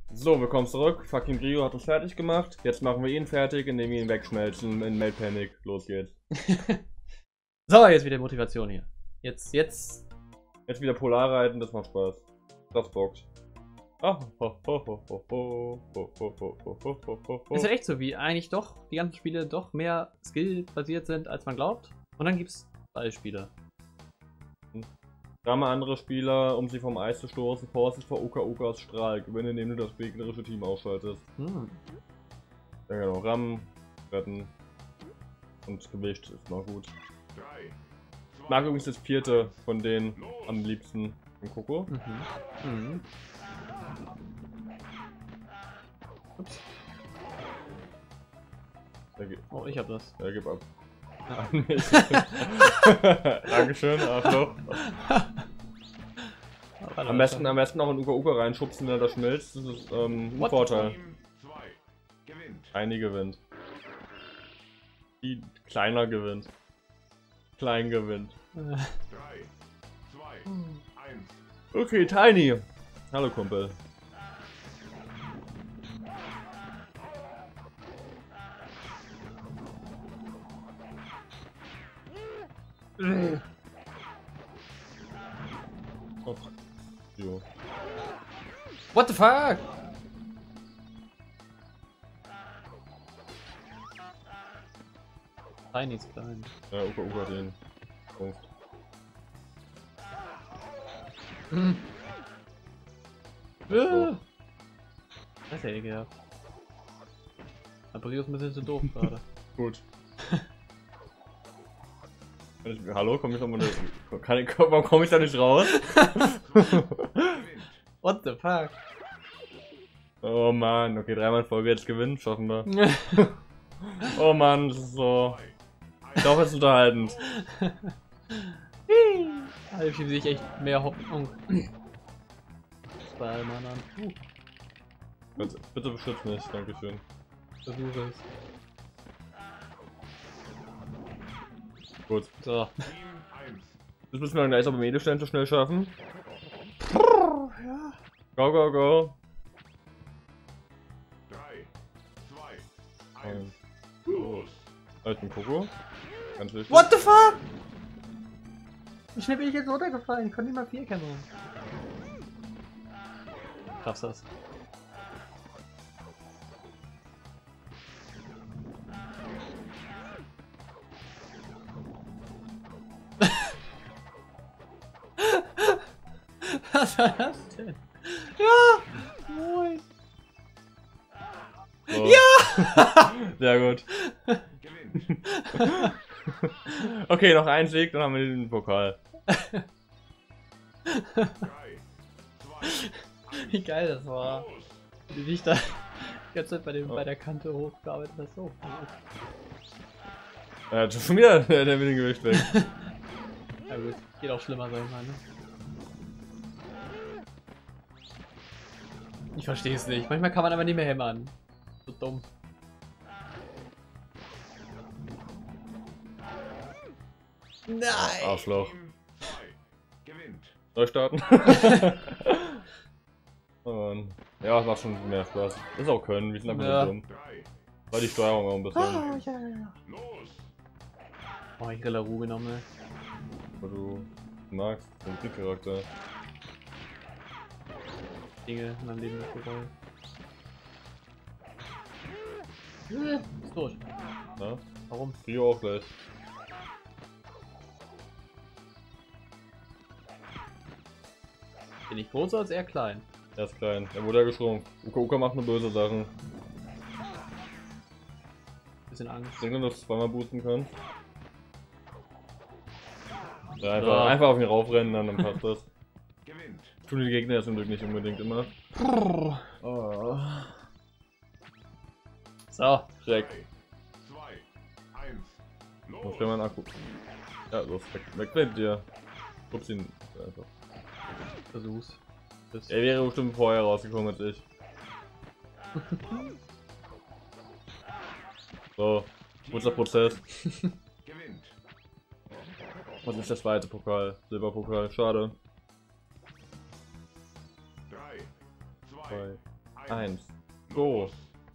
So, willkommen zurück. Fucking Grio hat uns fertig gemacht. Jetzt machen wir ihn fertig, indem wir ihn wegschmelzen in Melt Panic. Los geht's. So, jetzt wieder Motivation hier. Jetzt. Jetzt wieder Polar reiten, das macht Spaß. Das bockt. Ist ja echt so, wie eigentlich doch die ganzen Spiele doch mehr Skill-basiert sind, als man glaubt. Und dann gibt's Beispiele. Ramme andere Spieler, um sie vom Eis zu stoßen, Vorsicht vor Ukas Strahl. Gewinne, indem du das gegnerische Team ausschaltest. Ja genau, rammen, retten und Gewicht ist noch gut. Ich mag übrigens das vierte von denen am liebsten im Koko. Ups. Oh, ich hab das. Ja, gib ab. Dankeschön, Arschloch. Am besten noch in Uka reinschubsen, wenn er das schmilzt. Das ist ein Vorteil. Eine gewinnt. Die kleiner gewinnt. Klein gewinnt. 3, 2, 1. Okay, Tiny. Hallo Kumpel. Oh. Jo. What the fuck? Tiny ist klein. Ja, Uka den. Punkt. So. Das hätte ich gehabt. Aber Brio ist ein bisschen zu doof gerade. Gut. Hallo, komm ich nochmal. Warum komme ich da nicht raus? What the fuck? Oh Mann, okay, dreimal in Folge jetzt gewinnen, schaffen wir. Oh Mann, das ist so. Doch, ist unterhaltend. Also sehe ich echt mehr Hoffnung. Bei allem anderen. Bitte beschützt mich, dankeschön. Versuche es. Gut. So. Das müssen wir dann gleich aber im Edelstein so schnell schaffen. Ja. Go, go, go. 3, 2, 1. Los! Alten Koko. Ganz wichtig. What the fuck? Wie schnell bin ich jetzt runtergefallen? Ich konnte nicht mal 4 kämpfen. Schaffst das. Was war das denn? Ja! Moin! So. Ja! Sehr gut. Gewinnt! Okay, noch ein Sieg, dann haben wir den Pokal. 3, 2, 1. Wie geil das war. Los! Wie sich da die ganze Zeit bei der Kante hochgearbeitet hat. So. Ja, schon wieder der Gewicht weg. Ja gut, geht auch schlimmer sein, meine. Ich verstehe es nicht. Manchmal kann man aber nicht mehr hämmern. So dumm. Nein! Arschloch. Team 2 gewinnt. Neu starten. Oh Mann. Ja, war schon mehr Spaß. Ist auch können, wir sind einfach Ja. nur dumm. 3, War die Steuerung auch ein bisschen. Ja. los! Oh, ich hätte Ruhe genommen, ey. Weil du magst, den Kriegcharakter. Dinge in meinem Leben nicht bereuen. Ist tot. Ja? Warum? Rio auch gleich. Bin ich groß oder ist er klein? Er ist klein. Er wurde ja geschrumpft. Uka macht nur böse Sachen. Bisschen Angst. Ich denke, dass du zweimal boosten kannst. Ja, Ja. einfach auf ihn raufrennen, dann passt das. Gewinnt! Tun die Gegner ja zum Glück nicht unbedingt immer. Oh. So. Check. 3, 2, 1. Noch Los! schnell mal einen Akku. Ja, los, weg mit dir. Schubst ihn einfach. Versuch's. Er wäre bestimmt vorher rausgekommen als ich. So, kurzer Prozess. Gewinnt! Was ist der zweite Pokal? Silberpokal, schade. 3, 2, 2, 1. So.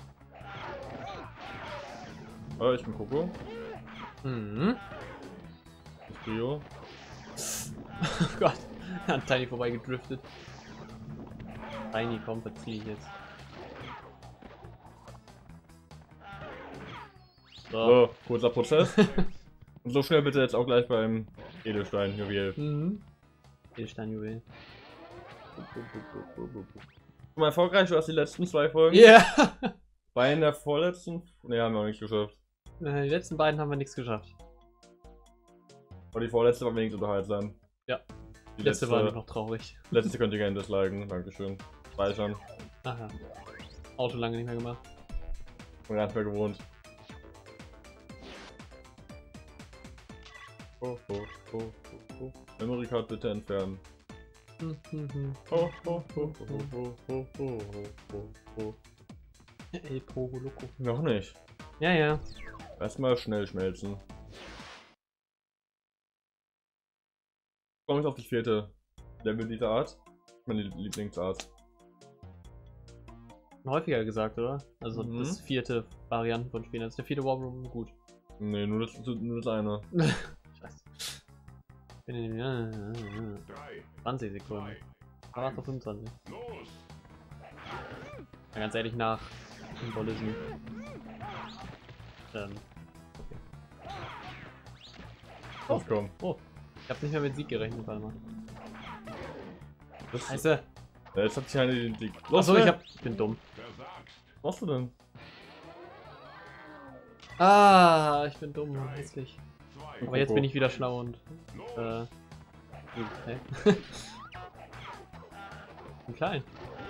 Ich bin Coco. Mhm. Das Trio. Oh Gott, an Tiny vorbei gedriftet. Tiny, komm, verzieh ich jetzt. So, kurzer Prozess. Und so schnell bitte jetzt auch gleich beim Edelstein-Juwel. Mhm. Edelsteinjuwel. Schon mal erfolgreich, du hast die letzten 2 Folgen. Ja! Yeah. Bei in der vorletzten. Ne, haben wir auch nicht geschafft. Die letzten beiden haben wir nichts geschafft. Aber die vorletzte war wenigstens unterhaltsam. Ja. Die letzte war noch traurig. Letzte könnt ihr gerne disliken. Dankeschön. Speichern. Aha. Auch schon lange nicht mehr gemacht. Und gar nicht mehr gewohnt. Memory Card bitte entfernen. El Pogo Loco. Noch nicht. Ja, ja. Erstmal schnell schmelzen. Komme ich auf das 4. Level dieser Art. Meine Lieblingsart. Häufiger gesagt, oder? Also das 4. Varianten von Spielen. Also der 4. Warroom gut. Nee, nur das eine. Scheiße. 20 Sekunden. Ah, vor 25. Ja, ganz ehrlich, nach Symbolism. Okay. Oh, komm. Oh, ich hab nicht mehr mit Sieg gerechnet, warte mal. Das Scheiße. Ja, jetzt hat sich eine den Los, Achso, ich bin dumm. Was machst du denn? Ah, ich bin dumm, hässlich. Aber jetzt Coco. bin ich wieder schlau und gut, hä? Ich bin klein.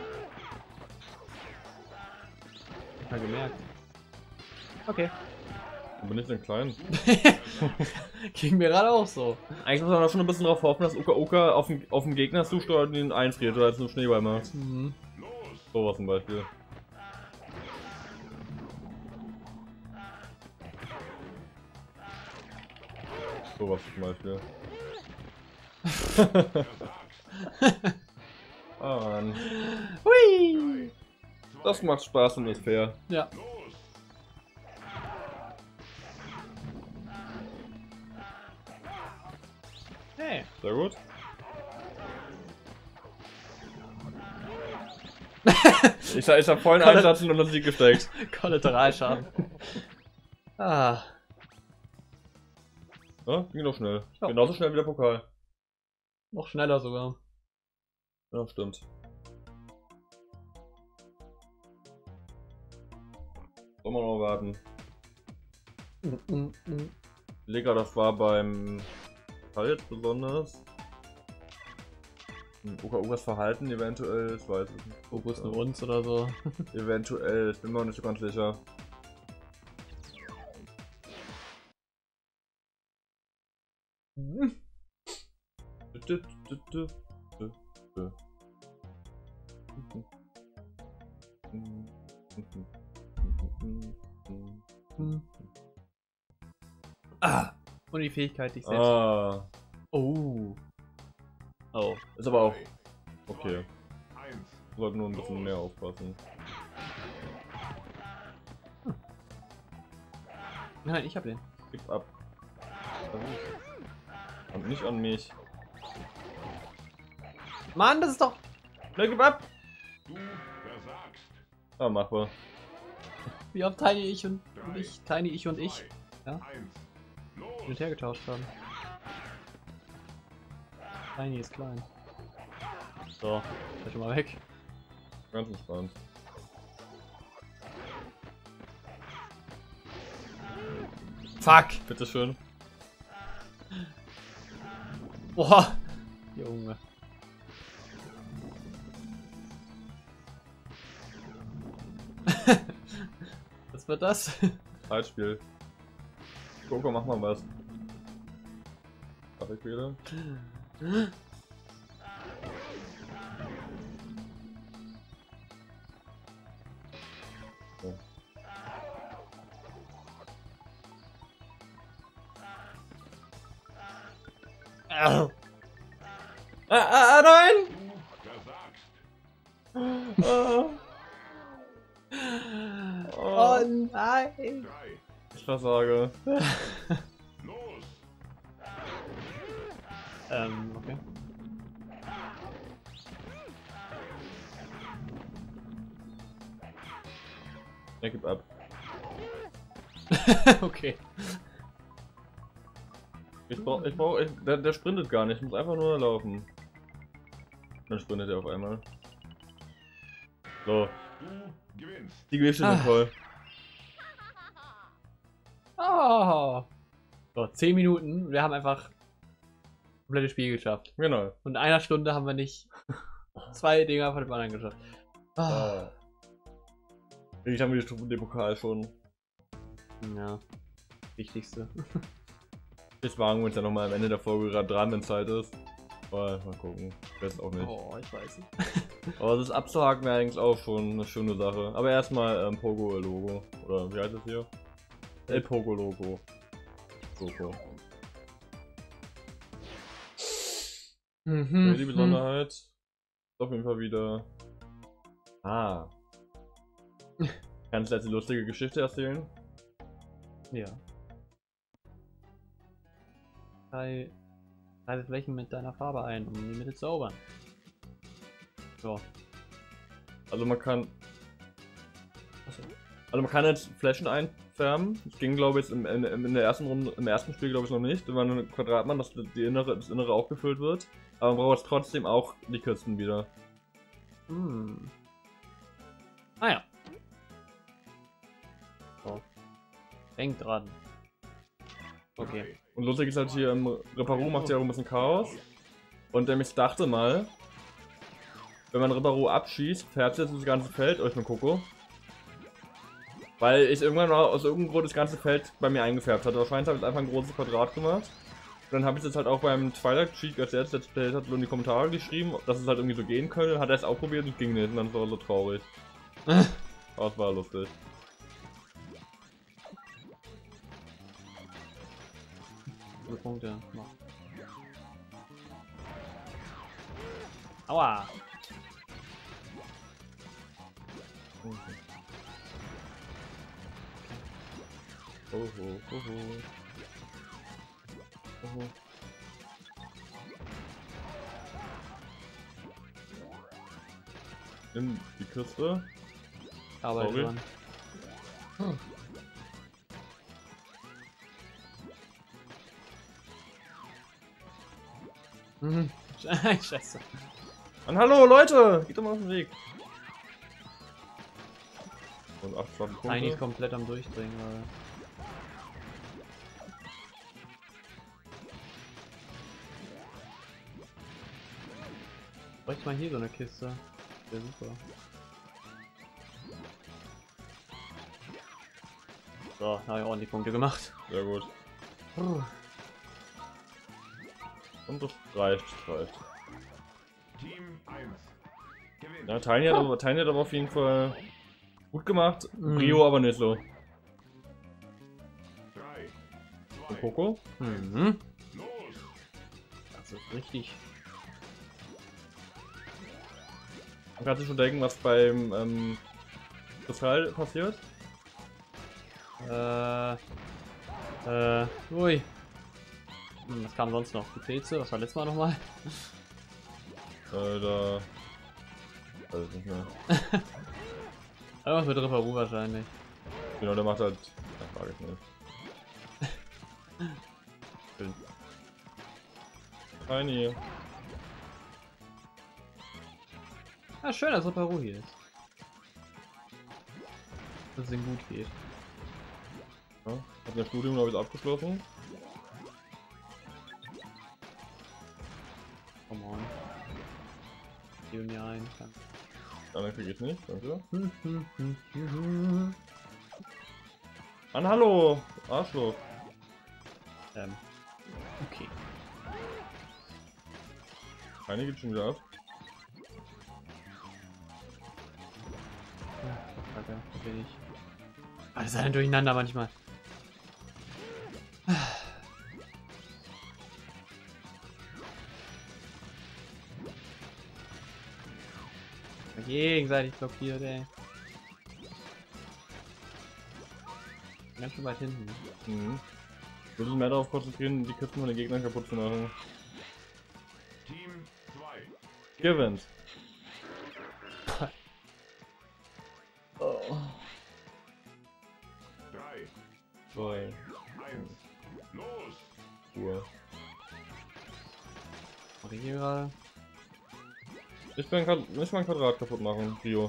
Ich hab mal gemerkt. Okay. Du bin ich denn klein? Ging mir gerade auch so. Eigentlich muss man da schon ein bisschen drauf hoffen, dass Uka Uka auf dem Gegner zusteuert und ihn einfriert oder jetzt einen Schneeball macht. Mhm. Sowas zum Beispiel. Sowas zum Beispiel. Ah, Mann. Hui! Das macht Spaß und ist fair. Ja. Hey. Sehr gut. Ich hab vollen Einsatz und unter Sieg gesteckt. Kollateralschaden. Ah. Ja, ging doch schnell. Ja. Genauso schnell wie der Pokal. Noch schneller sogar. Ja, stimmt. Soll man noch warten. Lecker, das war beim Fall jetzt besonders. Uka Ukas Verhalten eventuell, ich weiß es nicht. Fokus nur uns oder so. Eventuell, ich bin mir auch nicht so ganz sicher. Ah. Und die Fähigkeit, dich selbst. Ah, Oh. Oh. ist aber auch okay. Wir sollten nur ein bisschen mehr aufpassen. Nein, ich hab den. Gib ab. Und nicht an mich. Mann, das ist doch. Ne, gib ab! Du versagst. Ah, machbar. Wie oft Tiny ich und ich. Tiny ich und ich. Ja? 1. Los. Hin und her getauscht haben. Tiny ist klein. So, ist schon mal weg. Ganz entspannt. Fuck! Bitteschön. Boah! Junge. Was wird das? Zeitspiel. Coco, mach mal was. Darf ich wieder? So. Nein! Du versagst. Oh nein! 3. Ich versage. Los. Okay. Er gibt ab. Okay. Der sprintet gar nicht, muss einfach nur laufen. Dann sprintet er auf einmal. So, Du gewinnst. die Gewichte sind voll. Oh. So, 10 Minuten. Wir haben einfach komplettes Spiel geschafft. Genau. Und in einer Stunde haben wir nicht 2 Dinger von dem anderen geschafft. Ah. Eigentlich haben wir den Pokal schon. Ja. Wichtigste. Jetzt wagen wir uns ja nochmal am Ende der Folge gerade dran, wenn Zeit ist. Aber mal gucken. Ich weiß es auch nicht. Oh, ich weiß nicht. Aber das abzuhaken wäre eigentlich auch schon eine schöne Sache. Aber erstmal Pogo-Logo. Oder wie heißt es hier? El Pogo-Logo. Logo. Okay, die Besonderheit ist auf jeden Fall wieder. Ah. Kannst du jetzt eine lustige Geschichte erzählen? Ja. Kreise Flächen mit deiner Farbe ein, um die Mitte zu erobern. So. Also man kann jetzt Flächen einfärben. Das ging glaube ich jetzt in der ersten Runde, im ersten Spiel glaube ich noch nicht. Wenn man ein Quadratmann, dass das Innere auch gefüllt wird. Aber man braucht jetzt trotzdem auch die Kisten wieder. Hm. Ah ja. So. Denk dran. Okay. Und lustig ist halt hier im Reparu macht ja auch ein bisschen Chaos. Und ich dachte mal, wenn man Reparu abschießt, färbt jetzt das ganze Feld euch mit Koko. Weil ich irgendwann mal aus irgendeinem Grund das ganze Feld bei mir eingefärbt hatte. Wahrscheinlich habe ich einfach ein großes Quadrat gemacht. Und dann habe ich es halt auch beim Twilight Cheat, als er jetzt Let's Play hat, in die Kommentare geschrieben, dass es halt irgendwie so gehen könnte. Hat er es auch probiert und ging nicht. Und dann war er so traurig. Aber es war lustig. Punkte. Aua! Nimm die Kiste. Arbeit Sorry. dran. Scheiße. Und hallo Leute! Geht doch mal auf den Weg. Und 8 Punkte. Eigentlich komplett am Durchdringen, weil. Bräuchte mal hier so eine Kiste. Wäre super. So, habe ich ordentlich Punkte gemacht. Sehr gut. Und das reicht. Team 1. Gewinnt. Ja, Tiny hat aber auf jeden Fall gut gemacht. Mhm. Brio aber nicht so. 3. Und 2. Coco? Mhm. Los. Das ist richtig. Man kann sich schon denken, was beim Kristall passiert. Ui. Was kam sonst noch? Die Pilze? Was war letztes Mal nochmal? Da. Weiß ich nicht mehr. Irgendwas mit Reparu wahrscheinlich. Genau, der macht halt. Ja, frage ich nicht. Schön. Tiny. Ja, schön, dass Reparu hier ist. Dass es ihm gut geht. Ja, hat das Studium, glaube ich, abgeschlossen. Come on. Gib mir ein. Dann kriege ich nicht, danke. Danke. Mann, hallo! Arschloch. Okay. Tiny geht schon wieder ab. Kacke, wo bin ich? Alles ist durcheinander manchmal. Gegenseitig blockiert, ey. Ganz schön weit hinten. Mhm. Ich will mich mehr darauf konzentrieren, die Kisten von den Gegnern kaputt zu machen. Team 2. Gewinnt. Oh. 3, 2, 1. Los! Uhr. Mach ich hier gerade? Ich will nicht mein Quadrat kaputt machen, Rio.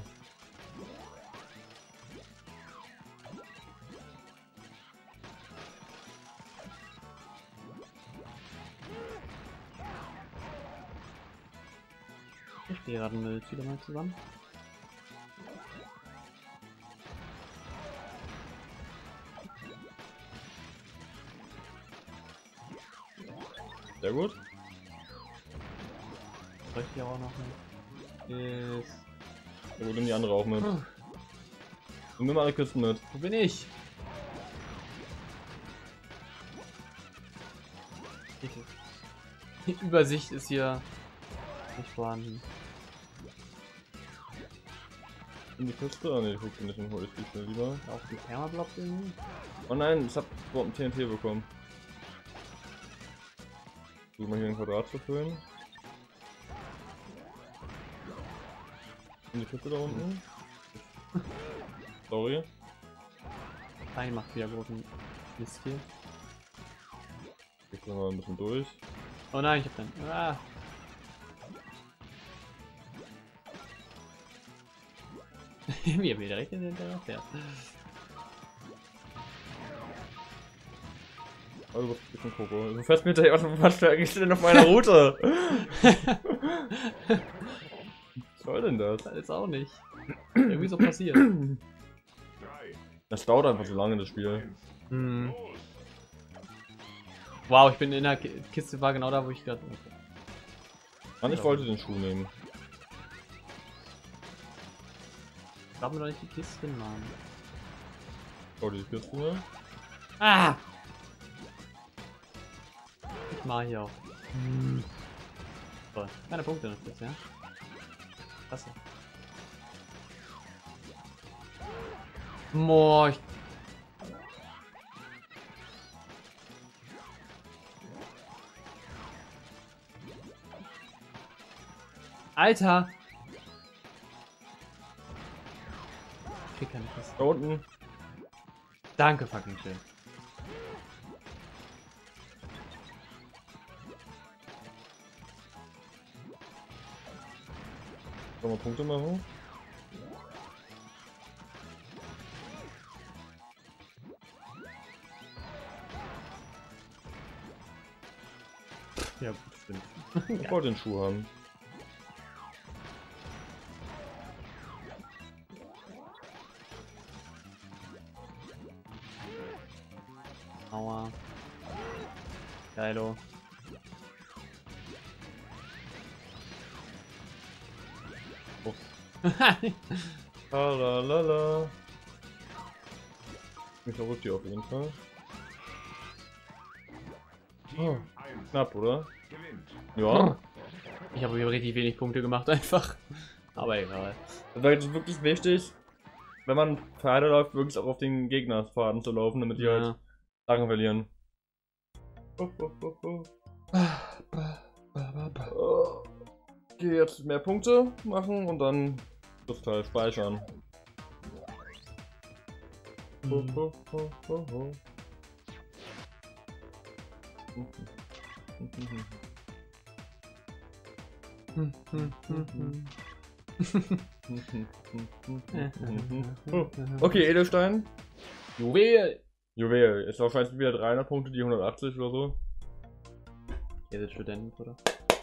Ich stehe gerade mit wieder mal zusammen. Sehr gut. Soll ich hier auch noch mit? Ist. Sehr gut, nimm die andere auch mit. Und nimm alle Kisten mit. Wo bin ich? Die Übersicht ist hier nicht vorhanden. In die Kiste? Ah ne, die guckt nicht, dann hol ich die schnell lieber. Auch die Permablock irgendwie? Oh nein, ich hab überhaupt ein TNT bekommen. Versuch mal hier ein Quadrat zu füllen. In die Kiste da unten. Sorry. Nein, macht wieder großen Mist hier. Ich geh mal ein bisschen durch. Oh nein, ich hab dann. Ah. Wie er wieder recht in den fährt. Oh, du bist ein bisschen Koko. Du fährst mir hinterher, was eigentlich denn auf meiner Route? Was soll denn das? Das ist auch nicht. Irgendwie so passiert. 3, Das dauert einfach so lange, das Spiel. 1. Hm. Los! Wow, ich bin in der Kiste, war genau da, wo ich gerade. Mann, ich wollte den Schuh nehmen. Ich glaube mir noch nicht die Kiste, Mann. Oh, die Kiste, ne? Ah! Ich mache hier auch. So, keine Punkte noch jetzt, ja? Klasse. Boah, ich. Alter! Ich krieg keine Kiste. Da unten. Danke, fucking schön. Sollen wir Punkte machen? Ja, gut, stimmt. Ich wollte den Schuh haben. Aua. Geilo. Oh. Lalalala. Ich verrückt hier auf jeden Fall. Oh, Team 1. knapp, oder? Gewinnt. Ja. Ich habe hier richtig wenig Punkte gemacht einfach. Aber egal. Das war jetzt wirklich wichtig, wenn man Pferde läuft, wirklich auch auf den Gegnerfaden zu laufen, damit die halt Sachen verlieren. Okay, jetzt mehr Punkte machen und dann das Teil speichern. Okay, Edelstein. Juwel! Juwel. Ist wahrscheinlich wieder 300 Punkte, die 180 oder so. Ihr seid Studenten, oder?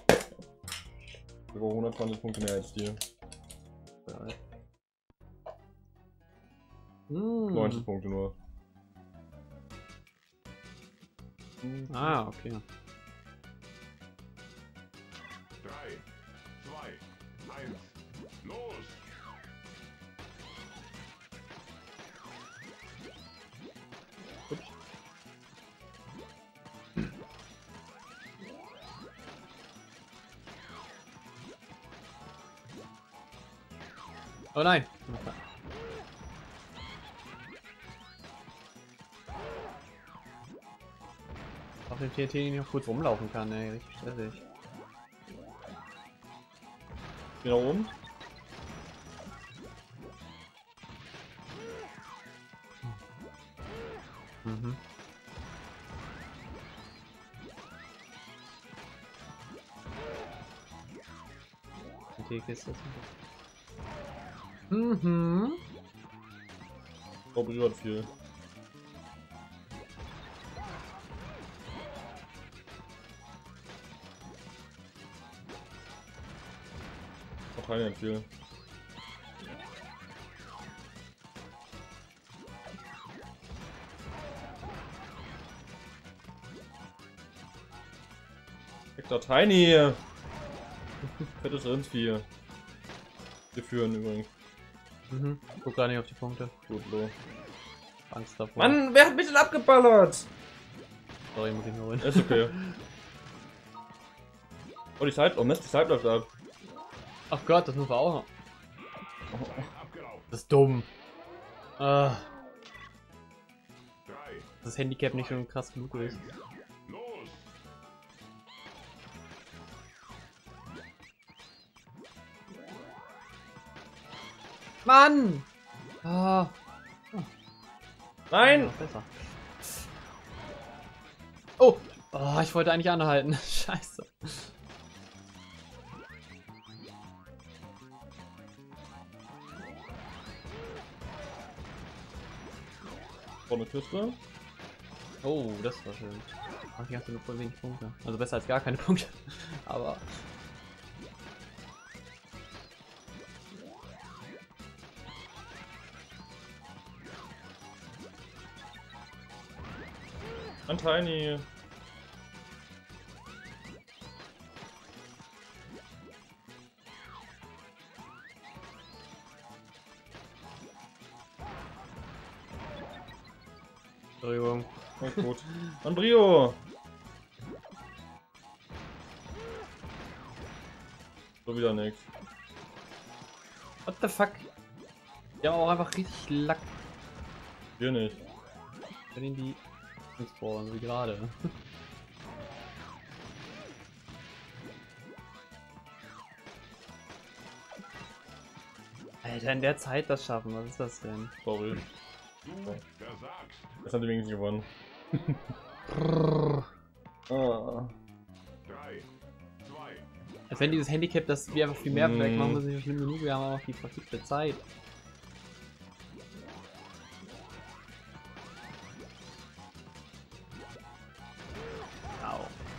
Über 120 Punkte mehr als dir. 90 Punkte nur. Ah, okay. 3, 2, 1. Los! Oh nein! Auf dem TNT nicht noch kurz rumlaufen kann, ey. Richtig stressig. Geh nach oben. Mhm. Die Kiste ist mhm. Ich glaube, ich hat viel. Noch eine hat viel. Hector Tiny! Fettes Rindsvieh. Wir führen übrigens. Mhm. Guck gar nicht auf die Punkte. Gut, lo. Angst davor. Mann, wer hat mich denn abgeballert? Sorry, muss ich nur holen. Ist okay. Oh, die Zeit. Oh Mist, die Zeit läuft ab. Ach Gott, das müssen wir auch noch. Abgelaufen. Das ist dumm. Ah, 3. das Handicap nicht schon krass genug ist. Los. Mann! Ah, Nein! ja, besser. Oh! Oh, ich wollte eigentlich anhalten. Scheiße. Vorne Küste. Oh, das war schön. Ach, die hast du nur voll wenig Punkte. Also besser als gar keine Punkte. Aber. Ein Tiny. Entschuldigung. Na gut. Ein Brio. So wieder nix. What the fuck? Die haben auch einfach richtig Lack, Wir nicht. wenn ihn die spawnen, wie gerade. Alter, in der Zeit das schaffen, was ist das denn? Sorry. Du versagst. Das haben die wenigstens gewonnen. Ah. 3. 2. Als wenn dieses Handicap, dass wir einfach viel mehr Mm. wegmachen müssen, nicht schlimm genug, wir haben auch die verfickte Zeit. Au.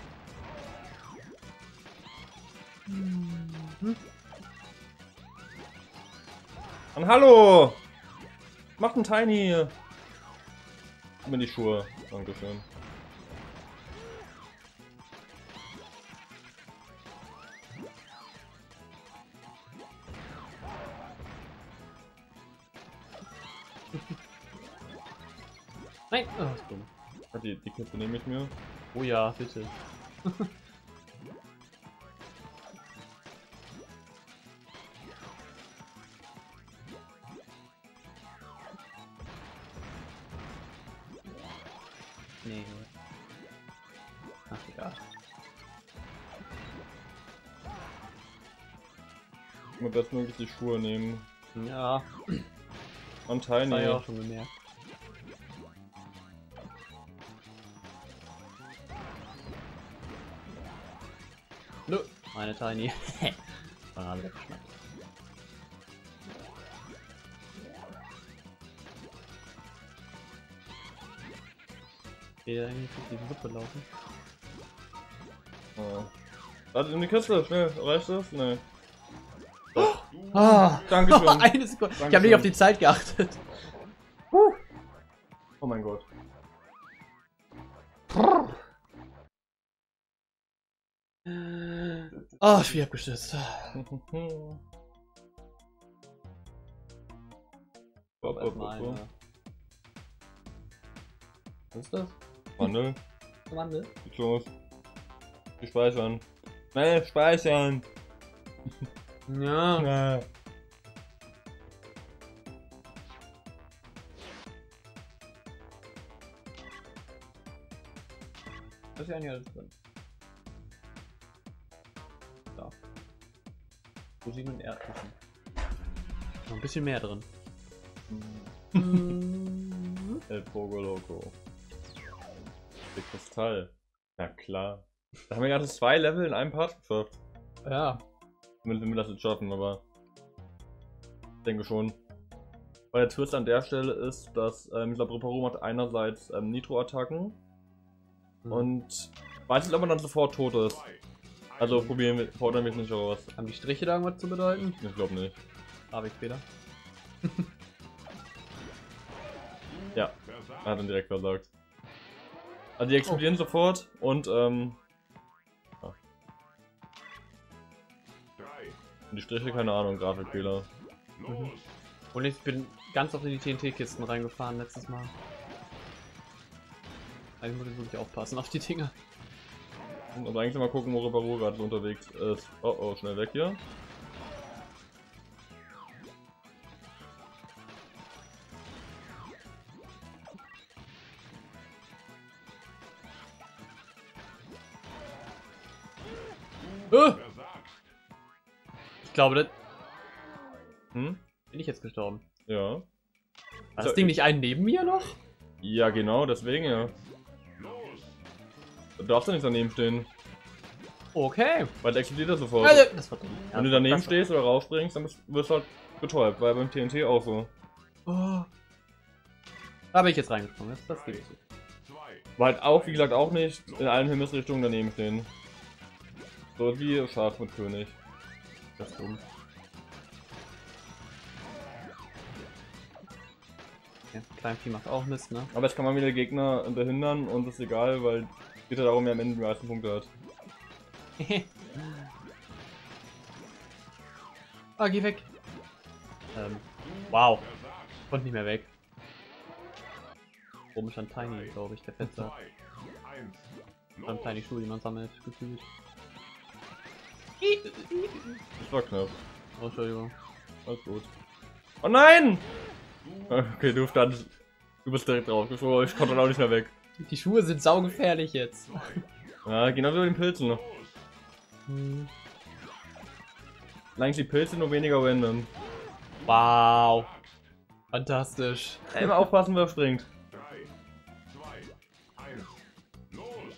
Und hallo! Macht ein Tiny! Gib mir die Schuhe. Dankeschön. Nein! Oh, ist dumm. Ja, die Kiste nehme ich mir. Oh ja, bitte. Nee. Ach egal. Mal bestmöglich die Schuhe nehmen. Ja, Und das war Tiny. ja auch schon gemerkt. Nö, meine Tiny. Waren alle weggeschnappt. Ich will eigentlich durch die Suppe laufen. Oh. Warte, in die Kiste, schnell. Reicht das? Nee. Ah, Dankeschön. eine Sekunde. Ich habe nicht auf die Zeit geachtet. Oh mein Gott. Ah, ich bin abgestürzt. Was ist das? Wandel. Wandel? Geht's los. Wir speichern. Schnell, speichern. Ja. Ja. Das ist ja nicht alles drin. Da. Rosinen und Erdnüssen. Noch ein bisschen mehr drin. El Pogo Loco. Der Kristall. Na klar. Da haben wir gerade 2 Level in einem Part geschafft. Ja. Wenn wir das jetzt schaffen, aber ich denke schon. Weil der Twist an der Stelle ist, dass ich glaube, Ripperoo macht einerseits Nitro-Attacken und weiß nicht, ob man dann sofort tot ist. Also fordern wir es nicht raus. Haben die Striche da irgendwas zu bedeuten? Ich glaube nicht. Habe ich Fehler. Ja, er hat dann direkt versagt. Also die explodieren sofort und und die Striche, keine Ahnung, Grafikfehler. Und ich bin ganz oft in die TNT-Kisten reingefahren letztes Mal. Also muss ich wirklich aufpassen auf die Dinger. Also eigentlich mal gucken, wo Ripperoo gerade so unterwegs ist. Oh oh, schnell weg hier. Ich glaube, das... Hm? Bin ich jetzt gestorben? Ja. War das Ding nicht einen neben mir noch? Ja, genau, deswegen ja. Du darfst ja nicht daneben stehen. Okay. Weil der explodiert er sofort. Also, das war dumm. Wenn du daneben stehst oder rausspringst, dann wirst du halt betäubt. War ja beim TNT auch so. Oh. Da bin ich jetzt reingekommen. Das geht so. War halt auch, wie gesagt, auch nicht in allen Himmelsrichtungen daneben stehen. So wie Schaf mit König. Das ist dumm. Ja, Kleinvieh macht auch Mist, ne? Aber jetzt kann man wieder Gegner behindern und das ist egal, weil es geht ja darum, wer am Ende die meisten Punkte hat. Ah, geh weg. Wow. Konnte nicht mehr weg. Oben stand Tiny, glaube ich, der Fenster. Beim Tiny Schuh, die man sammelt, gefühlt. Das war knapp. Oh, Entschuldigung. Alles gut. Oh nein! Okay, du standst. Du bist direkt drauf. Ich konnte dann auch nicht mehr weg. Die Schuhe sind saugefährlich jetzt. Ja, genau wie bei den Pilzen. Eigentlich die Pilze nur weniger random. Wow. Fantastisch. Immer aufpassen, wer springt. 3, 2, 1, los!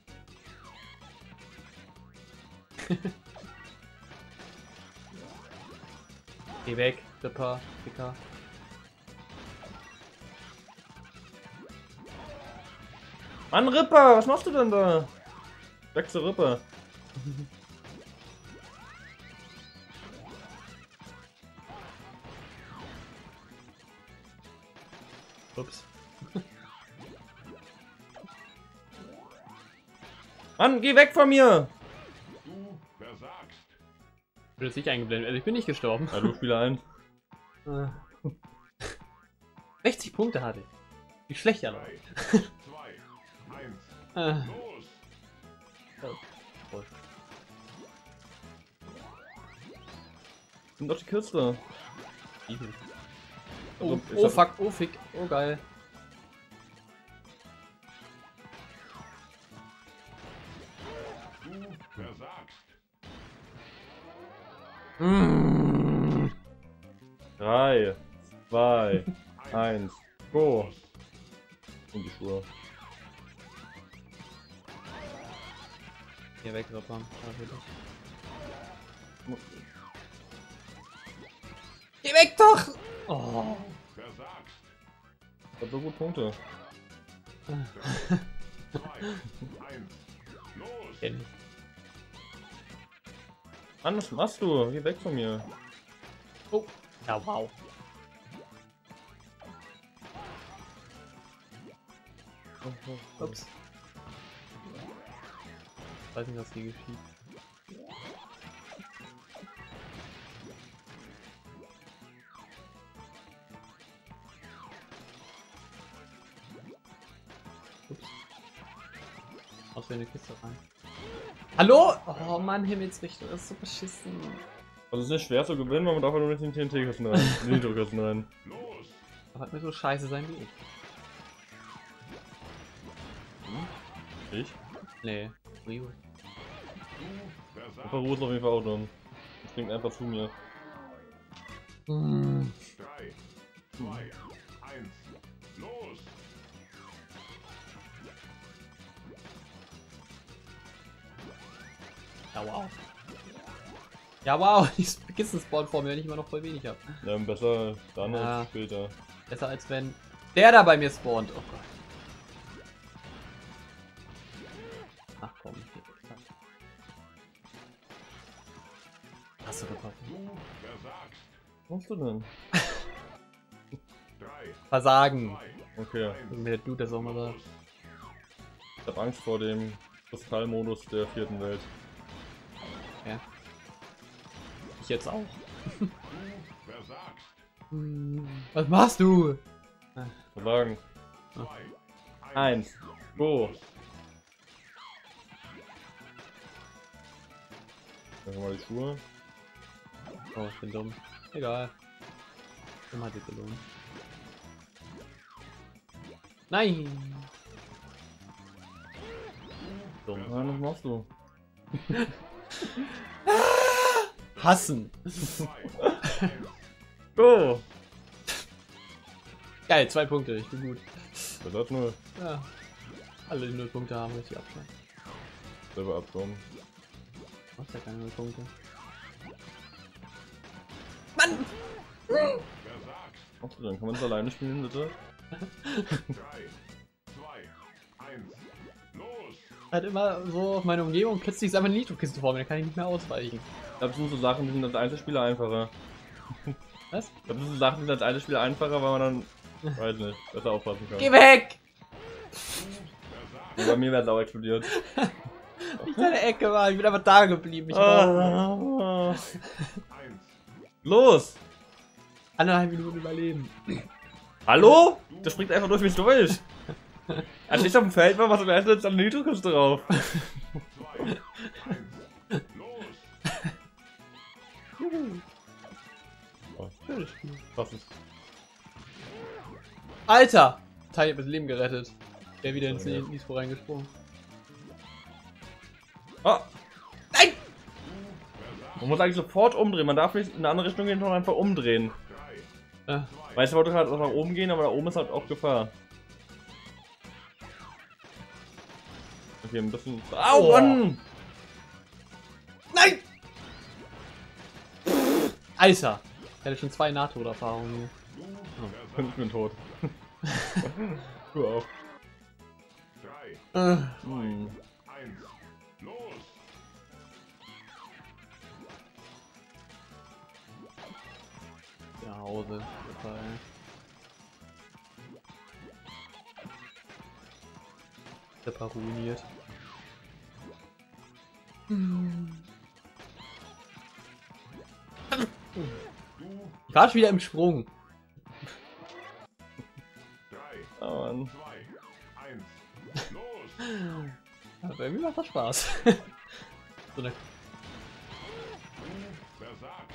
Geh weg, Ripper, Dicker. Mann, Ripper, was machst du denn da? Weg zur Ripper. Ups. Mann, geh weg von mir! Du versagst! Ich bin jetzt nicht eingeblendet, also ich bin nicht gestorben. Ja, du Spieler 1. 60 Punkte hatte ich. Wie schlecht ja noch. 3, 2, 1, los! Voll. Sind doch die Künstler. Oh, oh fuck, oh fick, oh geil. Du versagst! 3, 2, 1, go! Und die Schuhe. Hier weg, Ripper. Geh weg doch! Oh. Versagst! Ich hab so gut Punkte. 3, 2, 1, los! Kenn ich. Mann, was machst du? Geh weg von mir. Oh. Ja, wow. Ups. Ich weiß nicht, was hier geschieht. Ups. Aus in die Kiste rein. Hallo? Oh Mann, Himmelsrichtung, das ist so beschissen. Also es ist nicht schwer zu gewinnen, weil man darf halt nur nicht in den TNT-Kisten rein. In die Nitro-Kisten rein. Los! Das hat mir so scheiße sein wie ich. Ich? Nee. Wii U. Du Der versagst. Peru ist auf jeden Fall auch dumm. Das klingt einfach zu mir. 3, 2, 1, los! Ja, wow. Ja, wow. Die Skizzen-Spawn vor mir, wenn ich immer noch voll wenig habe. Ja, besser dann Ja. als später. Besser als wenn der da bei mir spawnt. Oh Gott. Ach komm. Hast du bekommen? Du versagst. Was machst du denn? 3, Versagen. 2, Okay. 1, Wenn mir der Dude das auch mal sagt. los! Ich hab Angst vor dem Kristallmodus der 4. Welt. Ja. Ich jetzt auch. Du versagst. Was machst du? Versagen. 2, 1. Go. Machen wir mal die Schuhe. Oh, ich bin dumm. Egal. Immer die Belohnung. Nein! Dumm. Nein, was machst du? Hassen! 2, 1, Go! Geil, 2 Punkte, ich bin gut. Das hat nur Ja. Alle, die 0 Punkte haben, richtig abschneiden. selber abkommen. Du hast ja keine 0 Punkte. versagst. Was machst du denn? Kann man das alleine spielen, bitte? 3, 2, 1, los! Halt immer so auf meine Umgebung, plötzlich ist einfach eine Nitro-Kiste vor mir, dann kann ich nicht mehr ausweichen. Ich glaube, das sind so Sachen, die sind als Einzelspieler einfacher. Was? Ich glaube, das sind Sachen, die sind als Einzelspieler einfacher, weil man dann, weiß nicht, besser aufpassen kann. Geh weg! Ja, bei mir wäre es auch explodiert. Ich in der Ecke war, ich bin einfach da geblieben. Ich brauche 1, Los! 1,5 Minuten überleben. Hallo? Der springt einfach durch mich durch. Als ich auf dem Feld war, was am ersten jetzt an der Nitro-Kiste drauf. 2, 1, los! Schönes Spiel. Was ist? Alter! Tai hat das Leben gerettet. Der wieder ins Nispo reingesprungen. Ah! Nein! Man muss eigentlich sofort umdrehen. Man darf nicht in eine andere Richtung gehen, sondern einfach umdrehen. 3, Äh, Weißt du, wollte halt auch nach oben gehen, aber da oben ist halt auch Gefahr. Okay, ein bisschen. Au, Oh. Mann! nein! Alter! Ich hatte schon 2 Nahtoderfahrungen hier. Und ich bin tot. Du auch. 3, Hm. 1, los! Ja, Hause. Total. Der war ruiniert. Ich war schon wieder im Sprung. 3, Oh Mann. 2, 1, los! Aber irgendwie macht das Spaß. So eine Du versagst.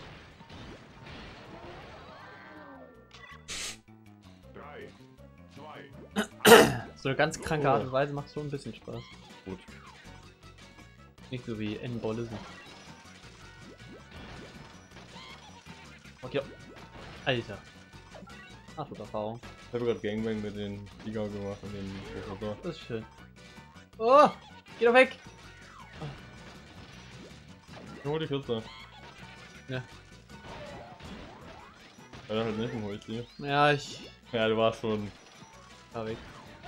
3, 2, So eine ganz kranke Art und Weise macht schon ein bisschen Spaß. Gut. Nicht so wie N-Ballism. Okay. Alter. Ach, gut, Erfahrung. Ich habe gerade Gangbang mit den Liga gemacht und dem Professor. Das ist schön. Oh! Geh doch weg! Hol die Kiste. Ja. Ja, dann halt nicht, dann hol ich die. Ja, ich Ja, du warst schon. war weg.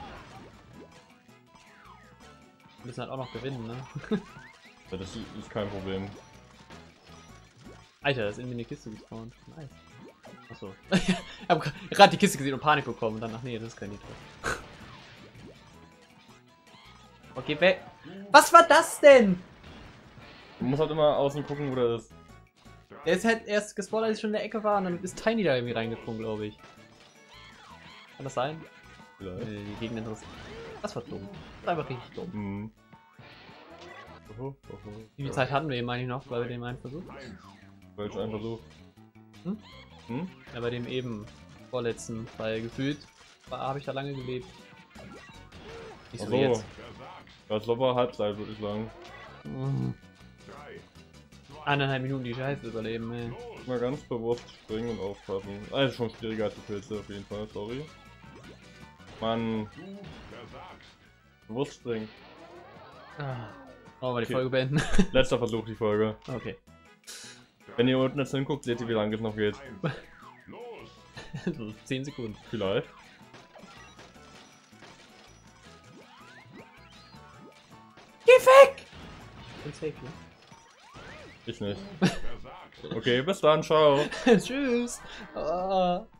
Wir müssen halt auch noch gewinnen, ne? Ja, das ist kein Problem. Alter, da ist irgendwie eine Kiste gespawnt. Nice. Achso. Ich hab gerade die Kiste gesehen und Panik bekommen und dann, ach nee, das ist kein Nitro. Okay, weg. Was war das denn? Du musst halt immer außen gucken, wo der ist. Der ist halt erst gespawnt, als ich schon in der Ecke war und dann ist Tiny da irgendwie reingesprungen, glaube ich. Kann das sein? Vielleicht. Nee, die Gegner interessieren. Das war dumm. Das war einfach richtig dumm. Mhm. Wie viel Zeit hatten wir eben eigentlich noch, weil wir den einen versucht? Welch ein Versuch. Hm? Hm? Ja, bei dem eben vorletzten, weil gefühlt habe ich da lange gelebt. Nicht so Ach wie jetzt. Versagt. Das war Halbzeit, würde ich sagen. 3, 1,5 Minuten die Scheiße überleben, ey. los. Mal ganz bewusst springen und aufpassen. Also schon schwieriger als die Pilze auf jeden Fall, sorry. Mann, Du versagst. bewusst springen. Wollen wir die Okay. Folge beenden? Letzter Versuch, die Folge. Okay. Wenn ihr unten jetzt hinguckt, seht ihr, wie lange es noch geht. 1, los. So 10 Sekunden. Vielleicht. Geh weg! Ich bin safe, ne? Ich nicht. Versagt. Okay, bis dann, ciao. Tschüss. Ah.